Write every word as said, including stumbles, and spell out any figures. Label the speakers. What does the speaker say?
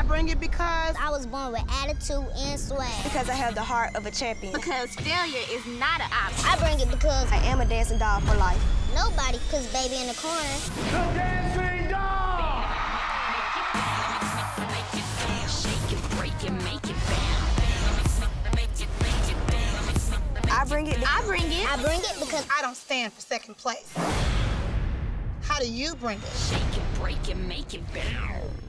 Speaker 1: bring it because
Speaker 2: I was born with attitude and swag.
Speaker 3: Because I have the heart of a champion.
Speaker 4: Because failure is not an option.
Speaker 2: I bring it because
Speaker 3: I am a dancing doll for life.
Speaker 2: nobody puts baby in the corner.
Speaker 5: The dancing doll!
Speaker 6: Shake it, break it, make it bounce.
Speaker 3: I bring it.
Speaker 4: I bring it.
Speaker 2: I bring it because
Speaker 1: I don't stand for second place. How do you bring it?
Speaker 6: Shake it, break it, make it bounce.